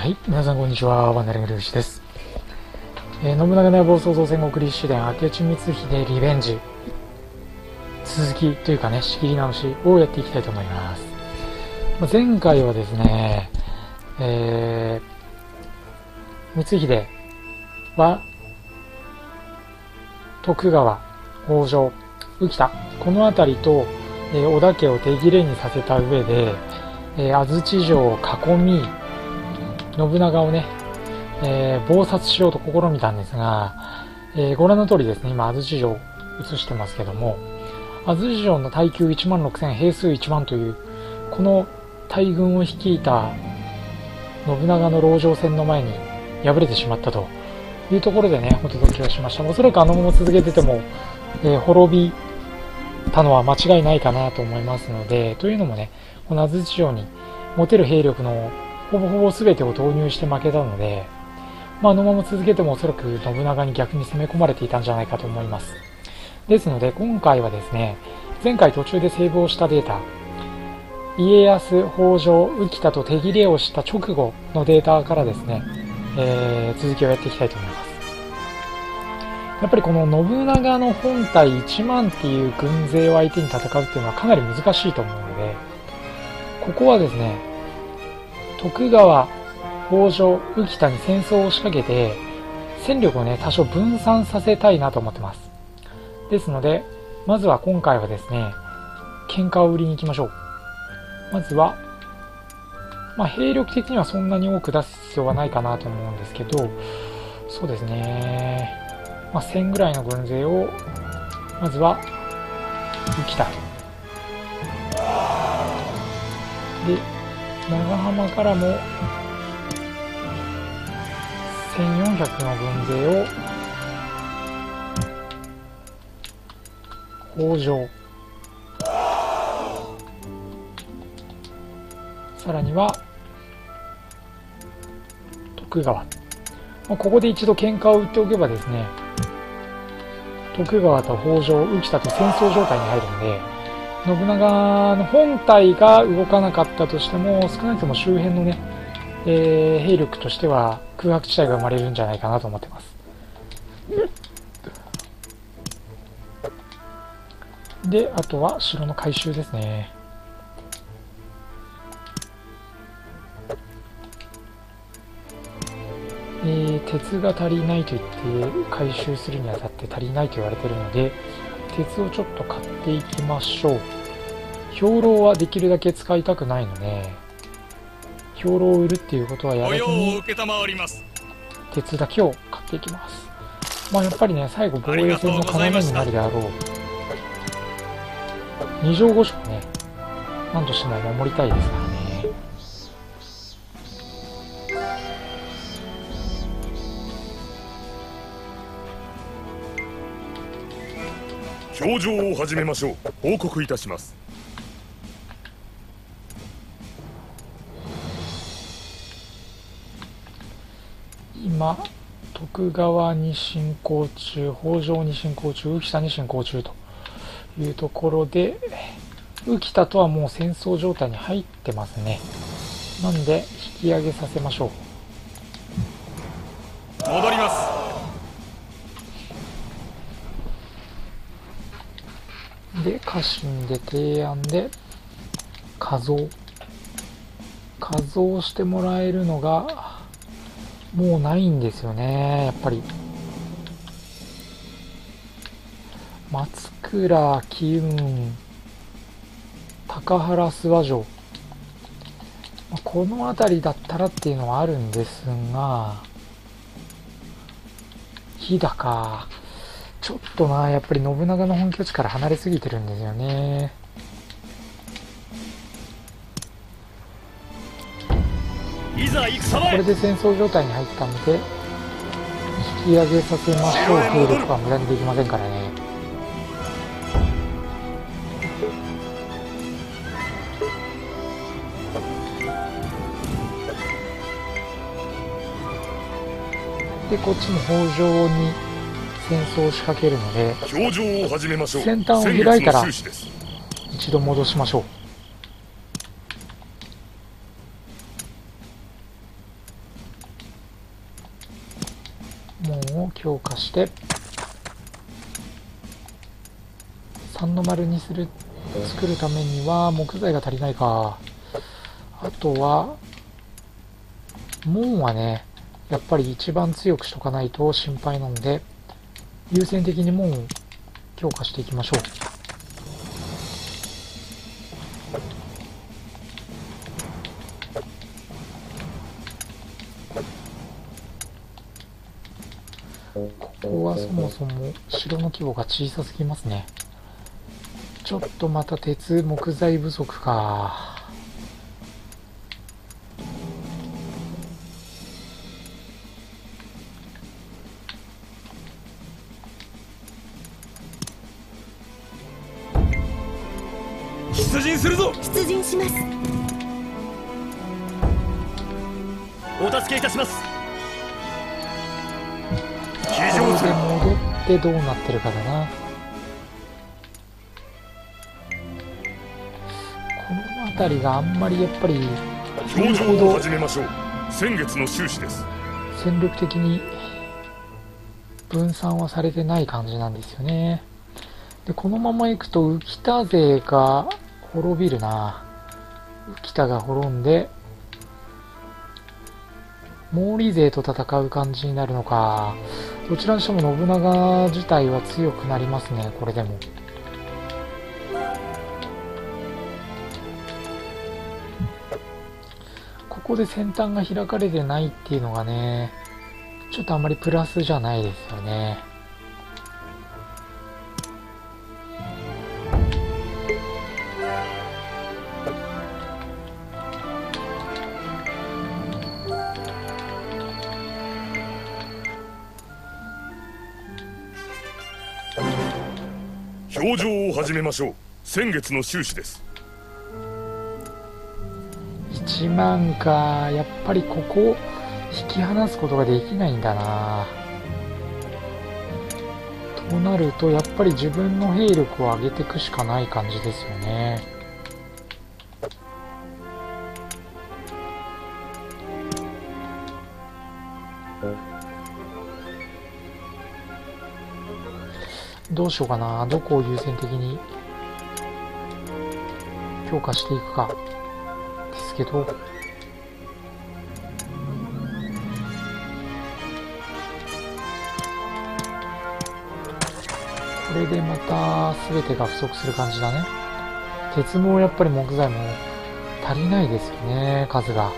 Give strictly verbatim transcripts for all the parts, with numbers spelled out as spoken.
はい、皆さんこんにちは、ワンダリングルーシです。えー、信長の野望創造戦国立志伝明智光秀リベンジ続きというかね、仕切り直しをやっていきたいと思います。まあ、前回はですね、えー、光秀は徳川、北条、宇喜多この辺りと、えー、織田家を手切れにさせた上で、えー、安土城を囲み信長をね、えー、謀殺しようと試みたんですが、えー、ご覧の通りですね、今安土城を映してますけども、安土城の耐久いちまんろくせん、兵数いちまんというこの大軍を率いた信長の籠城戦の前に敗れてしまったというところでね、お届けをしました。おそらくあのまま続けてても、えー、滅びたのは間違いないかなと思いますので、というのもね、この安土城に持てる兵力のほぼほぼ全てを投入して負けたので、まあ、あのまま続けてもおそらく信長に逆に攻め込まれていたんじゃないかと思います。ですので今回はですね、前回途中でセーブをしたデータ、家康、北条、宇喜多と手切れをした直後のデータからですね、えー、続きをやっていきたいと思います。やっぱりこの信長の本体いちまんっていう軍勢を相手に戦うっていうのはかなり難しいと思うので、ここはですね、徳川、北条、宇喜多に戦争を仕掛けて戦力をね多少分散させたいなと思ってます。ですのでまずは今回はですね、喧嘩を売りに行きましょう。まずは、まあ、兵力的にはそんなに多く出す必要はないかなと思うんですけど、そうですね、まあ、せんぐらいの軍勢をまずは宇喜多で、長浜からもせんよんひゃくの軍勢を北条、さらには徳川、まあ、ここで一度喧嘩を売っておけばですね、徳川と北条、宇喜多と戦争状態に入るので、信長の本体が動かなかったとしても少なくとも周辺のね、えー、兵力としては空白地帯が生まれるんじゃないかなと思ってます。で、あとは城の改修ですね。えー、鉄が足りないと言って改修するにあたって足りないと言われているので、鉄をちょっと買っていきましょう。兵糧はできるだけ使いたくないので、兵糧を売るっていうことはやらずに鉄だけを買っていきます。まあやっぱりね、最後防衛戦の要になるであろう二条五所をね、何としても守りたいですからね。 表情を始めましょう。報告いたします。 今徳川に進行中、北条に進行中、宇喜多に進行中というところで、宇喜多とはもう戦争状態に入ってますね。なんで引き上げさせましょう。 戻ります。 で、家臣で提案で加増加増してもらえるのがもうないんですよね。やっぱり松倉、機運、高原、諏訪城、この辺りだったらっていうのはあるんですが、飛騨か、ちょっとな、やっぱり信長の本拠地から離れすぎてるんですよね。これで戦争状態に入ったので引き上げさせましょう。兵力は無駄にできませんからね。で、こっちも北条に戦争を仕掛けるので、先端を開いたら一度戻しましょう。 門を強化してさんの丸にする作るためには木材が足りないか。あとは門はねやっぱり一番強くしとかないと心配なので優先的に門を強化していきましょう。ここはそもそも城の規模が小さすぎますね。ちょっとまた鉄木材不足か。 出陣するぞ。 出陣します。 お助けいたします。 非常で戻ってどうなってるかだな。この辺りがあんまりやっぱり表情を始めましょう。先月の収支です。 戦力的に分散はされてない感じなんですよね。でこのままいくと浮田勢が滅びるな。浮田が滅んで毛利勢と戦う感じになるのか。どちらにしても信長自体は強くなりますね。これでもここで先端が開かれてないっていうのがねちょっとあんまりプラスじゃないですよね。 表情を始めましょう。先月の収支です。 いちまんか。やっぱりここを引き離すことができないんだな。となるとやっぱり自分の兵力を上げていくしかない感じですよね。どうしようかな。どこを優先的に強化していくかですけど、これでまた全てが不足する感じだね。鉄もやっぱり木材も足りないですよね、数が。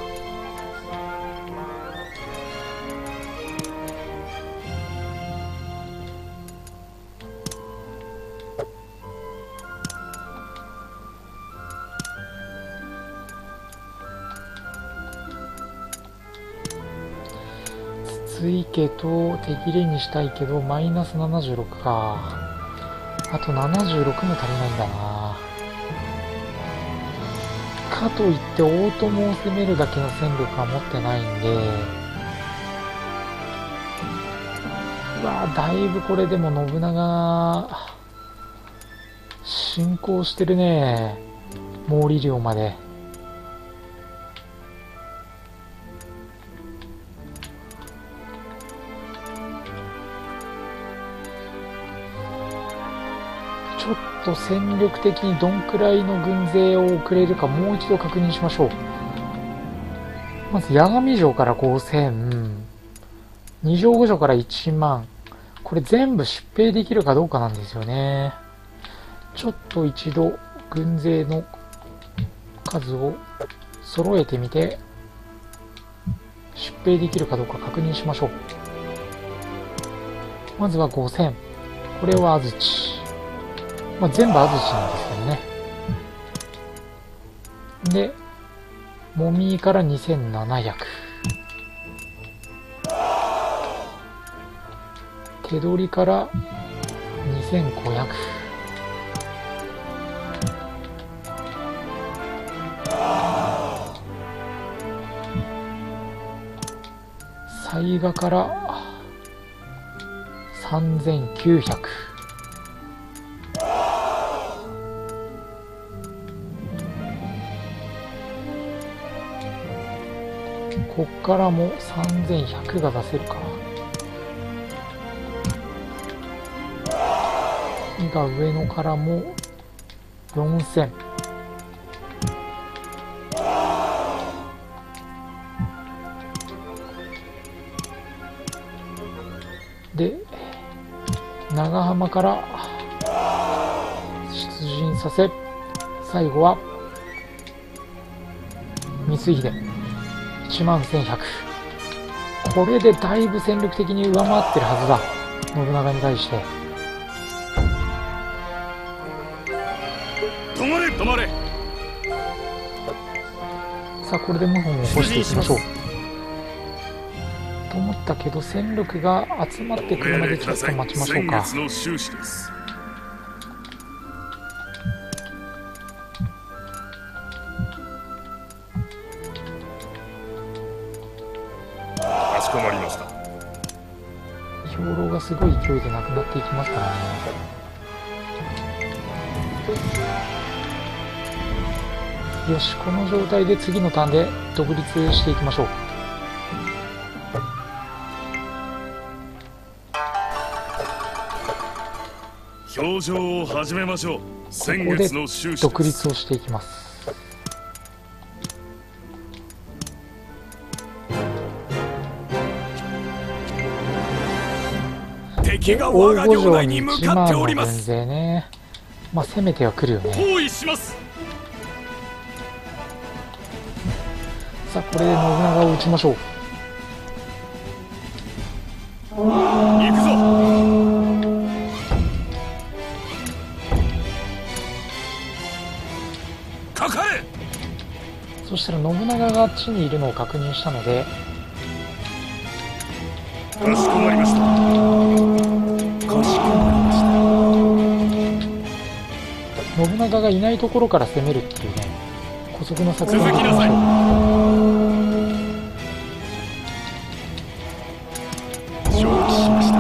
筒池と手切れにしたいけどマイナスななじゅうろくか。あとななじゅうろくも足りないんだな。かといって大友を攻めるだけの戦力は持ってないんで、うわだいぶこれでも信長進行してるね。毛利領まで。ちょっと戦力的にどんくらいの軍勢を送れるかもう一度確認しましょう。まず八神城からごせん、二条五条からいちまん。これ全部疾病できるかどうかなんですよね。ちょっと一度軍勢の数を揃えてみて疾病できるかどうか確認しましょう。まずはごせん。これは安土。まあ、全部安土なんですけどね。で、もみからにせんななひゃく。手取りからにせんごひゃく。雑賀からさんぜんきゅうひゃく。こっからもさんぜんひゃくが出せるか。 次が上野からもよんせん。で長浜から出陣させ、最後は光秀いちまんせんひゃく。これでだいぶ戦力的に上回ってるはずだ、信長に対して。 止まれ止まれ。 さあこれで謀反を起こしていきましょうと思ったけど、戦力が集まってくるまでちょっと待ちましょうか。 先月の収支です。かしこまりました。 兵糧がすごい勢いでなくなっていきますからね。よし、この状態で次のターンで独立していきましょう。 表情を始めましょう。先ここで月の収支です。 独立をしていきます。 敵が大我が領御城に内に向いちまんかっておの軍ります。 勢ね。まあ攻めてはくるよね。 包囲します。 さあこれで信長を撃ちましょう。 行くぞ。 かかれ。 そしたら信長があっちにいるのを確認したので、 かしこまりました。 かしこまりました。 信長がいないところから攻めるっていうね、姑息の作戦を続きなさい。 承知しました。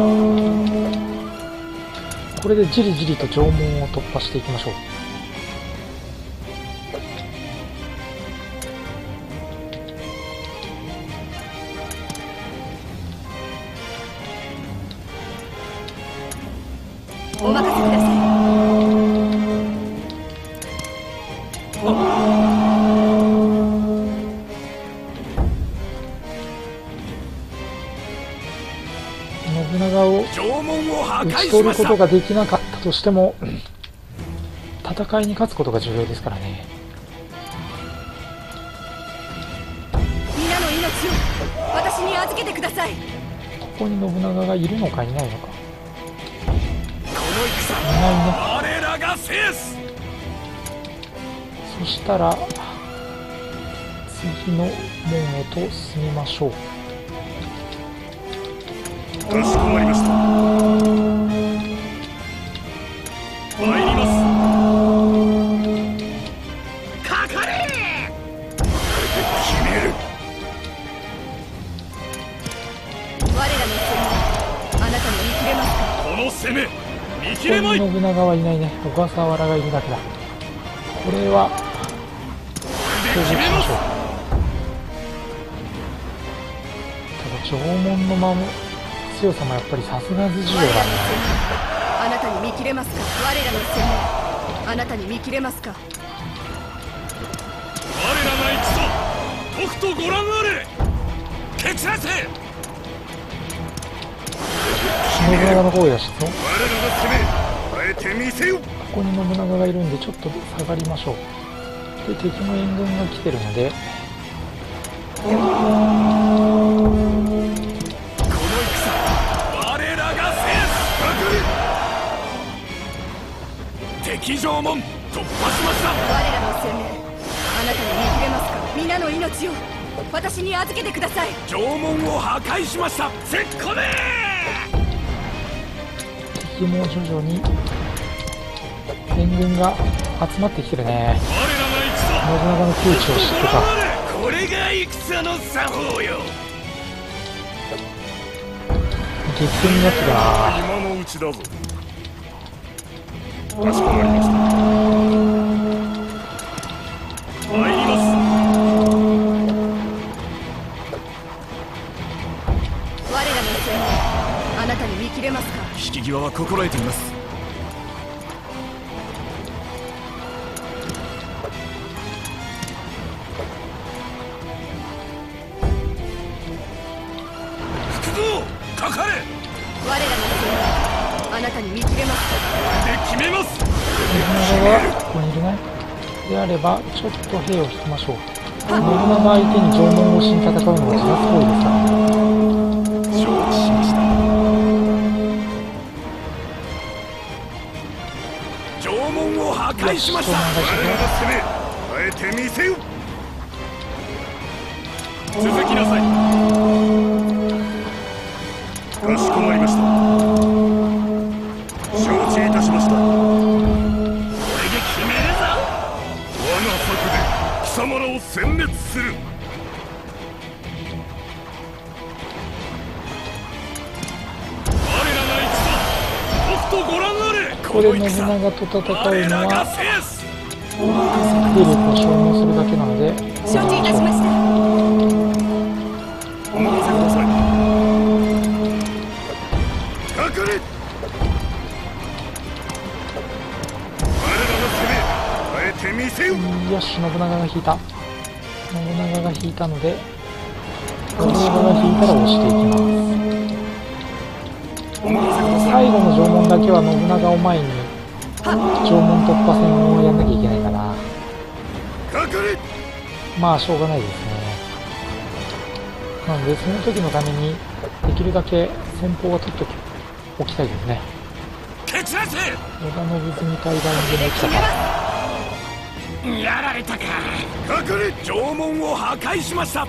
これでじりじりと城門を突破していきましょう。 お任せください。 信長を城門を破打壊しち取ることました。 ができなかったとしても、戦いに勝つことが重要ですからね。 皆の命を私に預けてください。 ここに信長がいるのかいないのか。 この戦、 いないね。 我らが制す。 そしたら次の門へと進みましょう。 かしこまりました。参ります。 かかれ。 決める。 我らの戦あなたに見切れますか。 この攻め見切これまい。 こに信長はいないね。小笠原がいるだけだ。これは攻撃しましょう。ただ縄文のまま強さもやっぱりさすがず事情だね。 あなたに見切れますか。我らの戦あなたに見切れますか。 我らが行くぞ。とくとご覧あれ。蹴散らせ。 信長の方へ出しそう。 我らが攻め耐えてみせよ。 ここに信長がいるんでちょっと下がりましょう。で敵の援軍が来てるので、 この戦、我らが制す。敵城門突破しました。 我らの戦あなたに見切れますか。皆の命を私に預けてください。 城門を破壊しました。突っ込め。 敵も徐々に援軍が集まってきてるね。 我らが行くぞ。 信長の窮地を知ってた。 これが戦の作法よ。 激戦になってたな。 今のうちだぞ。かしこまりました。参ります。 我らの戦あなたに見切れますか。 引き際は心得ています。 をかかれ。 我らの強みあなたに見切れますか。 で決めます。 信長がここにいるね。であればちょっと兵を引きましょう。信長相手に縄文越しに戦うのは自殺行為ですからね。 承知しました。縄文を破壊しました。 我らが攻めあえて見せよ。 続きなさい。 かしこまりました。承知いたしました。 これで決めるぞ。 我が策で貴様らを殲滅する。 我らが戦、とくとご覧あれ。 ここで信長と戦う我らのはが制す。 兵力を消耗するだけなので、 承知いたしました。 お任せください。かかれ。我らの攻めあえて見せよ。 よし、信長が引いた。信長が引いたので、信長が引いたら押していきます。 お任せください。 最後の縄文だけは信長を前に縄文突破戦をやんなきゃいけないかな。 かかれ。 まあしょうがないですね。なのでその時のためにできるだけ先鋒は取っておきたいですね。 蹴散らせ。 織田信純対大にでも来たか。 やられたか。 かかれ。 縄文を破壊しました。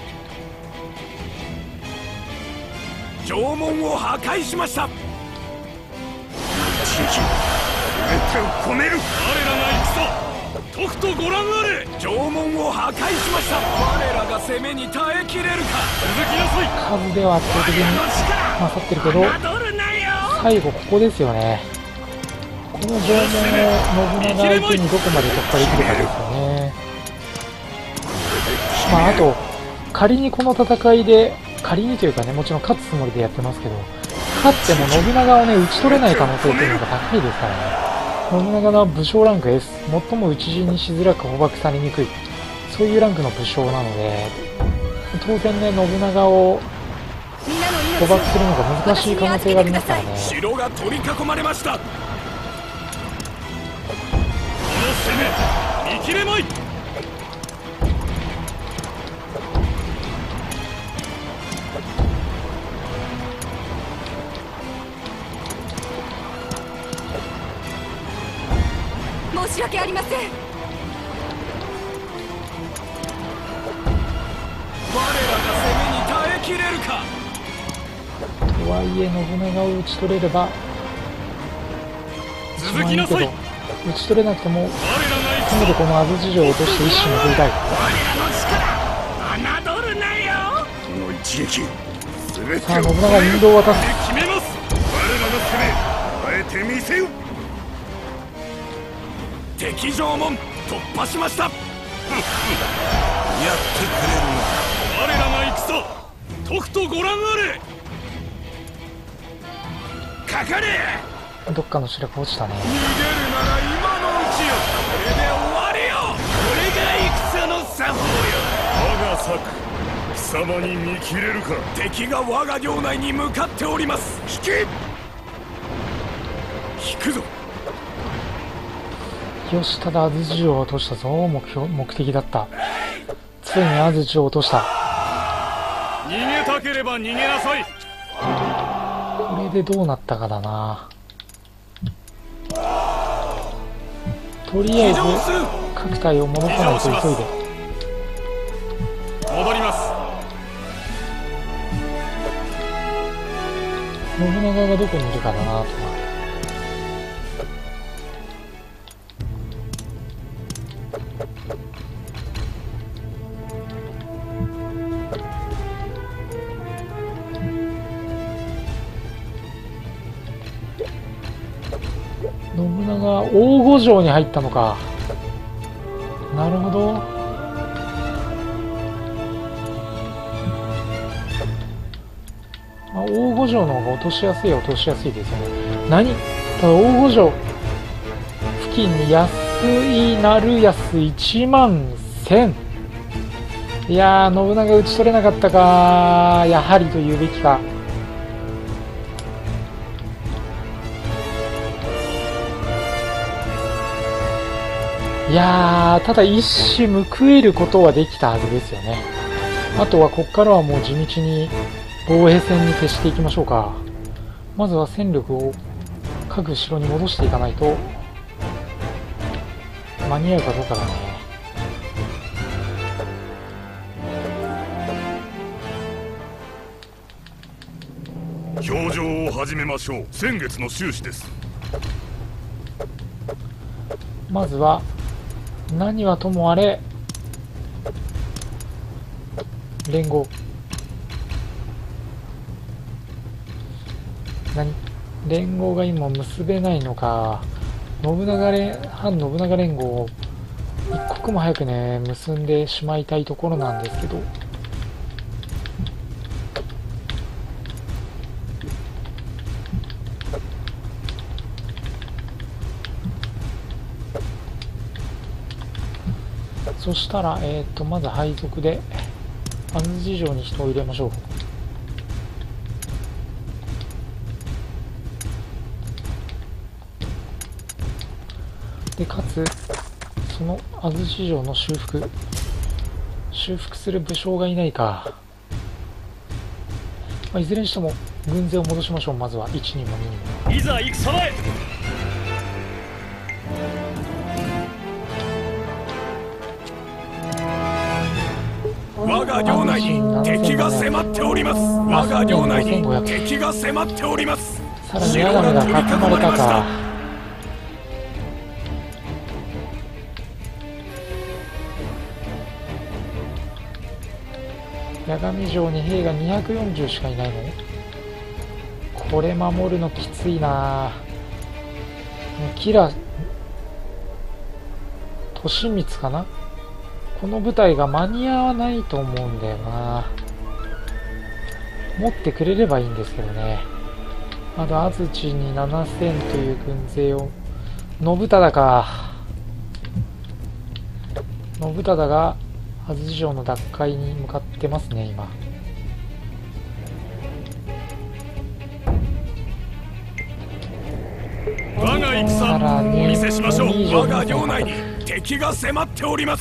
縄文を破壊しました。 地域全てを込める。 我らが戦、とくとご覧あれ。縄文を破壊しました。我らが攻めに耐えきれるか。続きなさい。 数では圧倒的に勝ってるけど、 侮るなよ。 最後ここですよね。この縄文を信長相手にどこまで突破できるかですよね。まああと仮にこの戦いで、仮にというかね、もちろん勝つつもりでやってますけど、勝っても信長をね、打ち取れない可能性というのが高いですからね。信長の武将ランク S、最も討ち死にしづらく捕獲されにくい、そういうランクの武将なので、当然ね、信長を皆の捕命を獲するのが難しい可能性がありますからね。 城が取り囲まれました。この攻め見切れまい。 申し訳ありません。 我らが攻めに耐えきれるか。 とはいえ信長を打ち取れれば続きなさい。我らの打ち取れなくてもせめてこの安土城を落として一矢報いたい。 力侮るなよ。 この一撃全てさあを信長に引導を渡す。 決めます。 我らの攻めあえて見せよ。 敵城門突破しました。やってくれるな。我らが戦、とくとご覧あれ。かかれ。 どっかの主力落ちたね。 逃げるなら今のうちよ。これで終わりよ。これが戦の作法よ。 我が策貴様に見切れるか。 敵が我が領内に向かっております。 引け。 引くぞ。 よし、ただ安土城を落としたぞ。目標、目的だった。ついに安土城を落とした。 逃げたければ逃げなさい。 これでどうなったかだな。とりあえず各隊を戻さないと急いで。 戻ります。 信長がどこにいるかだなとか。信長、大御城に入ったのか。なるほど。まあ、大御城の方が落としやすいは落としやすいですよね。何ただ大御城付近に安いなる安いちまんせん。いやー、信長打ち取れなかったか。やはりと言うべきか。 いやー、ただ一矢報えることはできたはずですよね。あとはここからはもう地道に防衛戦に徹していきましょうか。まずは戦力を各城に戻していかないと間に合うかどうかだね。 表情を始めましょう。先月の収支です。 まずは何はともあれ連合、何連合が今結べないのか。信長連反信長連合を一刻も早くね結んでしまいたいところなんですけど、そしたら、えー、とまず配属で安土城に人を入れましょう。でかつその安土城の修復修復する武将がいないか、まあ、いずれにしても軍勢を戻しましょう。まずはいちにんもににんも。 いざ戦へ。我が領内に敵が迫っております。我が領内に敵が迫っております。 さらに矢神が囲まれたか。矢神城に兵がにひゃくよんじゅうしかいないの。これ守るのきついな。キラ利光かな、この部隊が間に合わないと思うんだよな。持ってくれればいいんですけどね。まだ安土にななせんという軍勢を。信忠か。信忠が安土城の奪回に向かってますね今。 我が戦お見せしましょう。我が領内に敵が迫っております。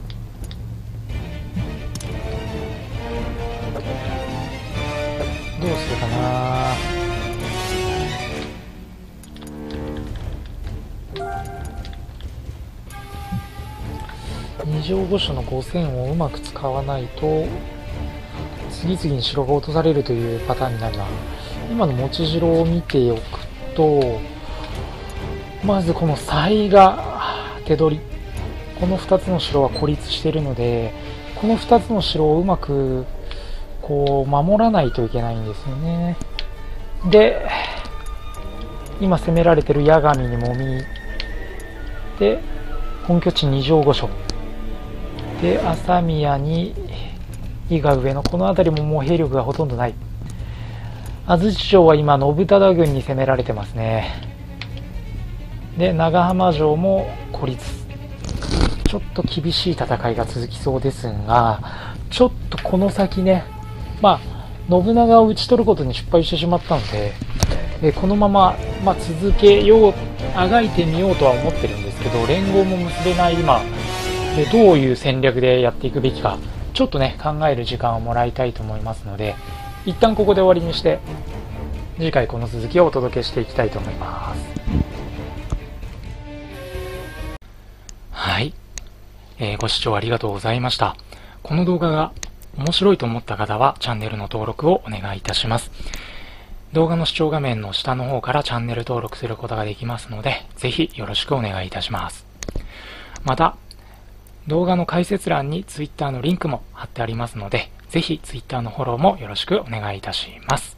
どうするかな。二条御所のごせんをうまく使わないと次々に城が落とされるというパターンになるな。今の持ち城を見ておくと、まずこの犀が手取り、このふたつの城は孤立しているので、このふたつの城をうまくこう守らないといけないんですよね。で今攻められてる矢神にもみで、本拠地二条御所で朝宮に伊賀上野、この辺りももう兵力がほとんどない。安土城は今信忠軍に攻められてますね。で長浜城も孤立、ちょっと厳しい戦いが続きそうですが、ちょっとこの先ね、まあ信長を討ち取ることに失敗してしまったので、えこのまま、まあ、続けよう、あがいてみようとは思ってるんですけど、連合も結べない今でどういう戦略でやっていくべきか、ちょっとね考える時間をもらいたいと思いますので、一旦ここで終わりにして次回この続きをお届けしていきたいと思います。はい、えー、ご視聴ありがとうございました。この動画が面白いと思った方はチャンネルの登録をお願いいたします。動画の視聴画面の下の方からチャンネル登録することができますので、ぜひよろしくお願いいたします。また動画の解説欄に Twitter のリンクも貼ってありますので、ぜひ Twitter のフォローもよろしくお願いいたします。